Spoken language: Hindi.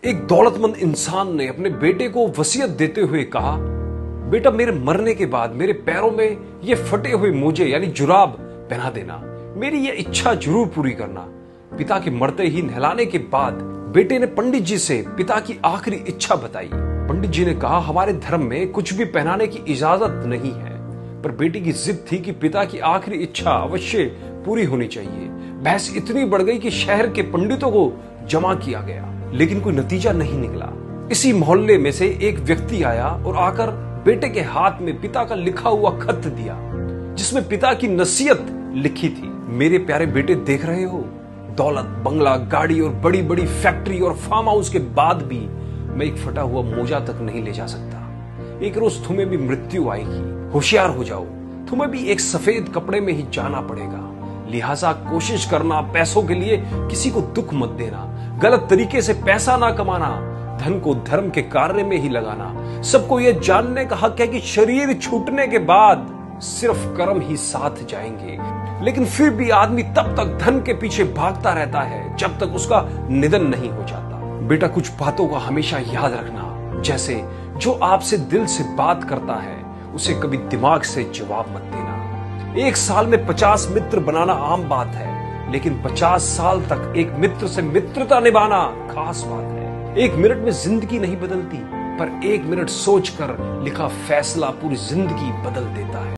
एक दौलतमंद इंसान ने अपने बेटे को वसीयत देते हुए कहा, बेटा मेरे मरने के बाद मेरे पैरों में ये फटे हुए मोजे यानी जुराब पहना देना, मेरी ये इच्छा जरूर पूरी करना। पिता के मरते ही नहलाने के बाद बेटे ने पंडित जी से पिता की आखिरी इच्छा बताई। पंडित जी ने कहा, हमारे धर्म में कुछ भी पहनाने की इजाजत नहीं है, पर बेटी की जिद थी कि पिता की आखिरी इच्छा अवश्य पूरी होनी चाहिए। बहस इतनी बढ़ गई कि शहर के पंडितों को जमा किया गया, लेकिन कोई नतीजा नहीं निकला। इसी मोहल्ले में से एक व्यक्ति आया और आकर बेटे के हाथ में पिता का लिखा हुआ खत दिया, जिसमें पिता की नसीहत लिखी थी। मेरे प्यारे बेटे, देख रहे हो, दौलत, बंगला, गाड़ी और बड़ी बड़ी फैक्ट्री और फार्म हाउस के बाद भी मैं एक फटा हुआ मोजा तक नहीं ले जा सकता। एक रोज तुम्हें भी मृत्यु आएगी, होशियार हो जाओ, तुम्हें भी एक सफेद कपड़े में ही जाना पड़ेगा। लिहाजा कोशिश करना, पैसों के लिए किसी को दुख मत देना, गलत तरीके से पैसा ना कमाना, धन को धर्म के कार्य में ही लगाना। सबको यह जानने का हक है कि शरीर छूटने के बाद सिर्फ कर्म ही साथ जाएंगे, लेकिन फिर भी आदमी तब तक धन के पीछे भागता रहता है जब तक उसका निधन नहीं हो जाता। बेटा, कुछ बातों का हमेशा याद रखना, जैसे जो आपसे दिल से बात करता है उसे कभी दिमाग से जवाब मत देना। एक साल में 50 मित्र बनाना आम बात है, लेकिन 50 साल तक एक मित्र से मित्रता निभाना खास बात है। एक मिनट में जिंदगी नहीं बदलती, पर एक मिनट सोचकर लिखा फैसला पूरी जिंदगी बदल देता है।